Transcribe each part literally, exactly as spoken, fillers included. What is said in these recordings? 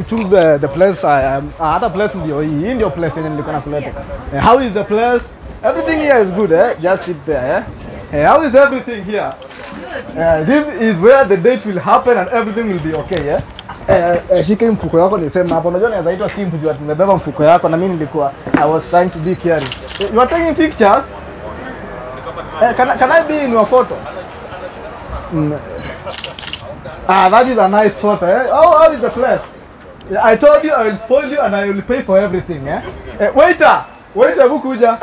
choose uh, the place. Uh, um, other place ndio hii. Hii ndio place yenye nilikuwa nakuleta. Uh, how is the place? Everything here is good, eh? Just sit there, eh? Uh, how is everything here? Uh, this is where the date will happen and everything will be okay, eh? Uh, uh, shika mfuko yako nisema hapo. Unajua naweza itwa simple juu nimebeba mfuko yako na mimi nilikuwa I was trying to be caring. You are taking pictures? Uh, can, can I be in your photo? Mm. Ah, that is a nice photo, eh? Oh, how is the place? Yeah, I told you I will spoil you and I will pay for everything, eh? Uh, waiter! Waiter, huku kuja.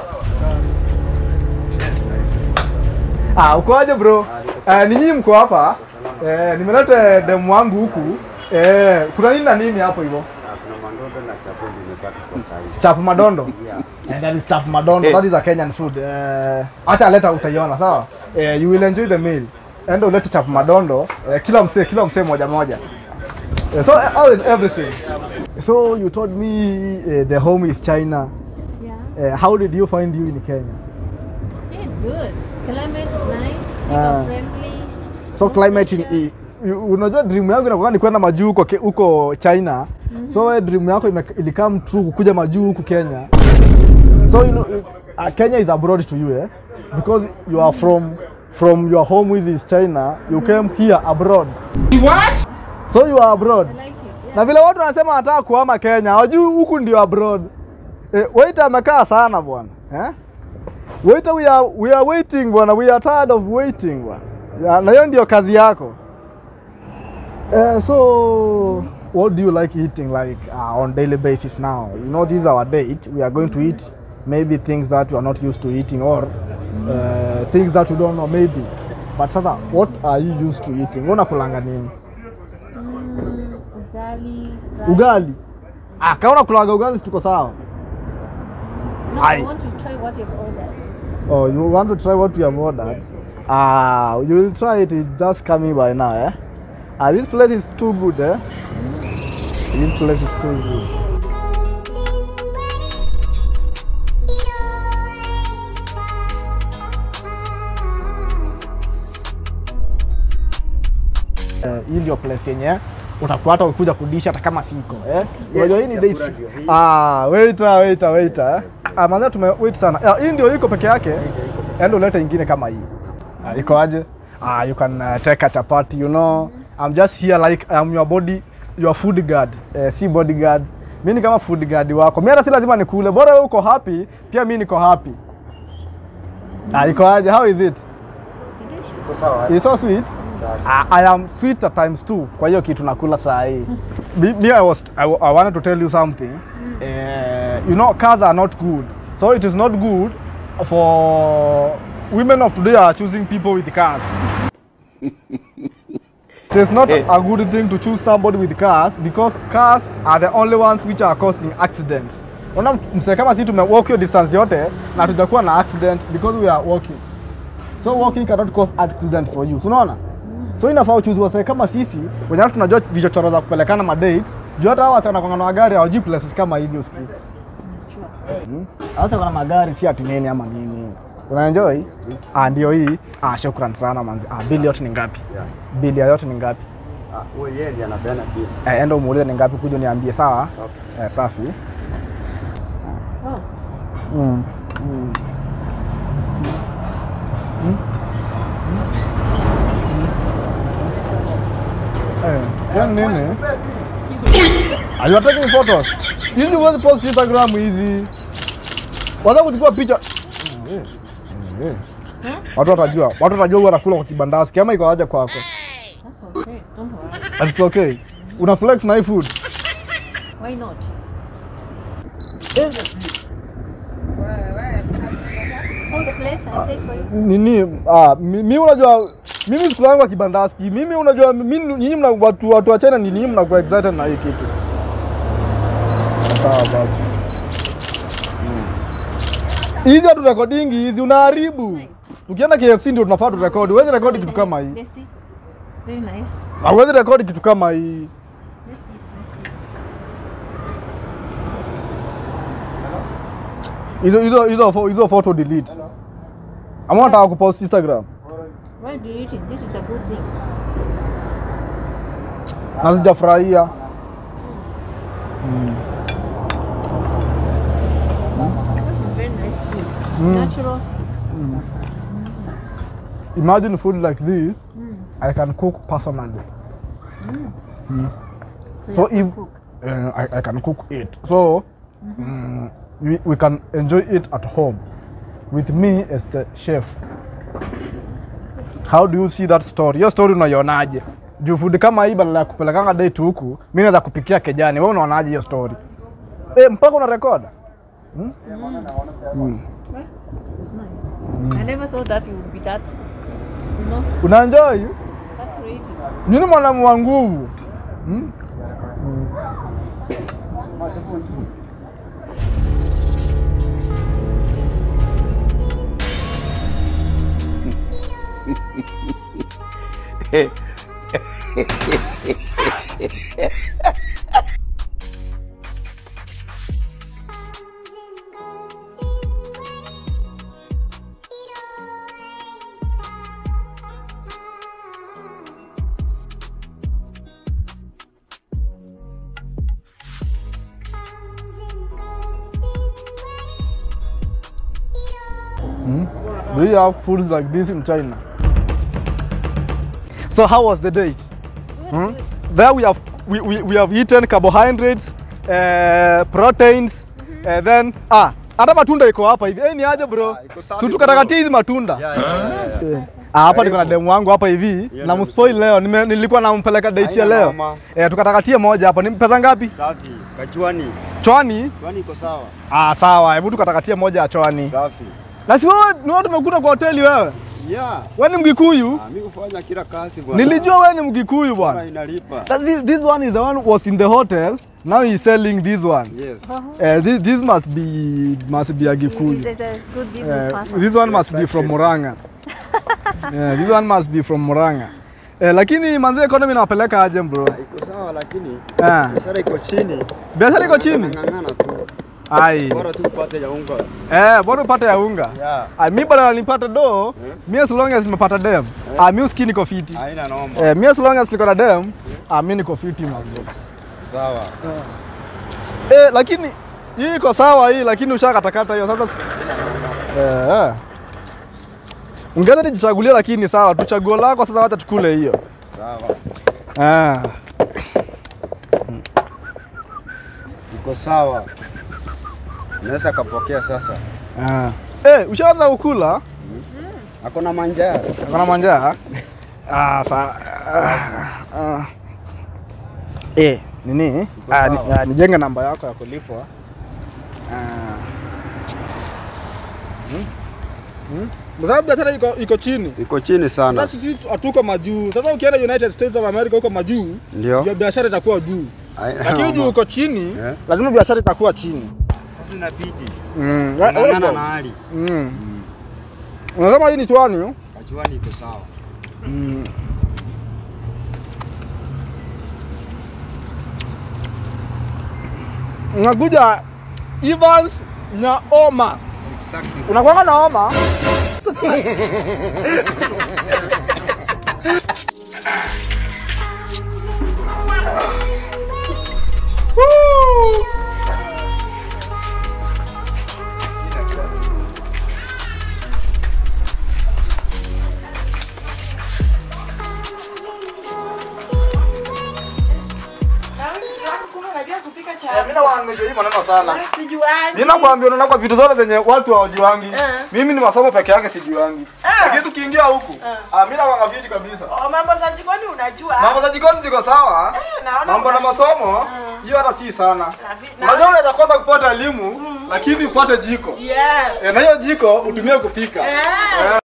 Ah, uko aje bro? Eh, ni nyinyi mko hapa? Eh, nimeleta demu wangu huku. Eh, kuna nini na nini hapo hivyo? Kuna mandondo na chapo nimepata kwa sahihi. Chapo madondo? And that is chapo madondo. That is a Kenyan food. Eh, acha leta utaiona, sawa? Eh, you will enjoy the meal. Endo ulete chapo madondo. Eh, kila msee, kila msee moja moja. Eh, so how is everything? So you told me uh, the home is China. Yeah. Uh, how did you find you in Kenya? It's good. Climate is nice. People Ah. friendly. So climate in unajua dream yangu inakuwa ni kwenda majuu huko huko China. Mm -hmm. So we dream yako ilikam true kukuja majuu huko Kenya. So you know uh, Kenya is abroad to you, eh? Because you are from from your home which is China, you came here abroad. What? So you are abroad. I like it. Yeah. Na vile watu wanasema wanataka kuhama Kenya, hawajui huku ndio abroad. Eh, waiter amekaa sana bwana. Eh? Waiter, we are we are waiting bwana. We are tired of waiting bwana. Yeah, na hiyo ndio kazi yako. Uh, so what do you like eating like uh, on daily basis now? You know, this is our date. We are going to eat maybe things that we are not used to eating or uh, things that you don't know maybe. But sasa, what are you used to eating? Unakulanga nini? Mm, ugali. Ugali. Ah, kama unakulanga ugali tuko sawa. No, I, I want to try what you've ordered. Oh, you want to try what we have ordered? Ah, you will try it. It's just coming by now, eh? Ah, this place is too good, eh? This place is too good. Hii ndio place yenye utakuata ukuja kudisha hata kama siko, eh? Unajua hii ni date. Ah, waiter, waiter, waiter. Ah, maana tume wait sana. Hii ndio iko peke yake. Endo ulete ingine kama hii. Ah, iko aje? Ah, you can uh, take a chapati, you know. I'm just here like I'm your body, your food guard, uh, si bodyguard. Mimi ni kama food guard wako. Mimi hata si lazima nikule. Bora wewe uko happy, pia mimi niko happy. Ah, iko aje? How is it? Iko sawa. It's so sweet. I, I am sweet at times too. Kwa hiyo kitu nakula saa hii. Me, I was I, I wanted to tell you something. Uh, you know, cars are not good. So it is not good for women of today are choosing people with cars. It is not a good thing to choose somebody with cars because cars are the only ones which are causing accidents. Ona mse kama sisi tumewalk your distance yote na tujakuwa na accident because we are walking. So walking cannot cause accident for you. Unaona? So inafaa uchuzi wase kama sisi wenye tunajua vichochoro za kupelekana ma dates. Juu hata hawa sana kwa magari hawajui places kama hizi usikie. Hmm? Hasa kuna magari si ati nini ama nini. Una enjoy? Ah, ndio hii. Ah, shukrani sana manzi. Ah, bili yote ni ngapi? Yeah. Bili yote ni ngapi? Ah, wewe yeye ndiye anapeana bili. Eh, enda umuulize ni ngapi kuja niambie, sawa? Okay. Eh, safi. Oh. Mm. Mm. Mm. Eh, yani nini? Are you taking photos? Hizi uwezi post Instagram hizi. Waza kuchukua picha. Watu watajua, watu watajua wanakula kwa kibandasi. Kama iko haja kwako. That's okay. Don't worry. That's okay. Una flex na food. Why not? Hold the plate and take for you. Nini? Ah, mimi unajua mimi sikulangu kwa kibandaski. Mimi unajua mimi nyinyi mna watu watu wa China ni nyinyi mnakuwa excited na hii kitu. Sawa basi. Hizi tu recording hizi unaharibu. Tukienda K F C ndio tunafaa tu record. Wewe record kitu kama hii. Let's see. Very nice. Na wewe record kitu kama hii. Let's eat. Hizo hizo hizo hizo photo delete. Ama nataka kupost Instagram. Why do you think this is a good thing? Na sijafurahia. Mm. Very nice food. Mm. Natural. Mm. Imagine food like this, Mm. I can cook personally. Mm. Mm. So, So you if can cook. uh, I, I can cook it, so mm, we, we can enjoy it at home with me as the chef. How do you see that story? Hiyo story unaionaje? Juu food kama hii badala ya kupelekanga date huku, mimi naweza kupikia kejani. Wewe unaonaje hiyo story? Eh, mpaka una record? Hmm? Mm. It's nice. I never thought that you would be that, you know, Una enjoy? that creative. Nini mwanamu wa nguvu? Hmm? Hmm? Do you have foods like this in China? So how was the date? Hmm? There we have we, we, we have eaten carbohydrates, uh, proteins, mm-hmm. uh, then ah hata matunda iko hapa hivi. Eh, ni aje bro? Si tukatakatia hizi matunda. Yeah, yeah, yeah, yeah. Ah, hapa niko na demu wangu hapa hivi na mspoil leo. Nime, nilikuwa nampeleka date ya leo. Eh, tukatakatia moja hapa. Ni pesa ngapi? Safi. Kachwani. Chwani? Chwani iko sawa. Ah, sawa. Hebu tukatakatia moja ya chwani. Safi. Na si wewe ni watu tumekuta kwa hoteli wewe? Yeah. Wewe ni Mgikuyu? Ah, mimi hufanya kila kazi bwana. Nilijua wewe ni Mgikuyu bwana. Inalipa. That this this one is the one who was in the hotel. Now he's selling this one. Yes. Uh, this this must be must be a Gikuyu. He's a good Uh, business person. this one must be from Murang'a. Yeah, this one must be from Murang'a. Eh, lakini manze economy nawapeleka aje bro? Iko sawa lakini Ah. biashara iko chini. Biashara iko chini? Ngangana tu. Ai. Bora tu upate ya unga. Eh, bora upate ya unga. Yeah. Ah, mimi bado nilipata do. Eh? Mimi as long as nimepata dem. Ah, mimi skin niko fiti. Haina noma. Eh, mimi as long as niko na dem, ah mimi niko fiti manze. Sawa. Eh, lakini hii iko sawa hii lakini ushakatakata hiyo sasa. Eh. Ungeweza nijichagulia lakini sawa, tuchaguo lako sasa wacha tukule hiyo. Sawa. Ah. Iko sawa. Naweza kapokea sasa. Ah. Eh, ushaanza kukula? Mm. Ako na manjaa. Kuna manjaa? Ah, sawa. Ah. Eh, nini? Ah, ni, ah, nijenge namba yako ya kulipwa. Ah. Hmm? Hmm? Mzabu biashara iko iko chini. Iko chini sana. Sasa sisi hatuko majuu. Sasa ukienda United States of America huko majuu, Ndio. ndio biashara itakuwa juu. Haina Lakini noma. juu uko chini, Yeah. lazima biashara itakuwa chini. Sasa inabidi. Mm. Ngangana na hali. Mm. Unasema hii ni chwani? Kachwani iko sawa. Mm. Unakuja Evans Nyaoma. Exactly. Unakuanga na homa? Woo! Mimi na wanamejua hii maneno sana. Sijuani. Mimi nakwambia unaona kwa vitu zote zenye watu hawajuangi. Mimi ni masomo peke yake sijuangi. Lakini tukiingia huku, ah mimi na wanga viti kabisa. Oh, mambo za jikoni unajua? Mambo za jikoni ziko sawa. Eh, naona Mambo na una- masomo hiyo hata si sana. Na vi- na- Unajua unaweza kosa kupata elimu lakini upate jiko. Yes. Eh, na hiyo jiko utumie kupika. Eh.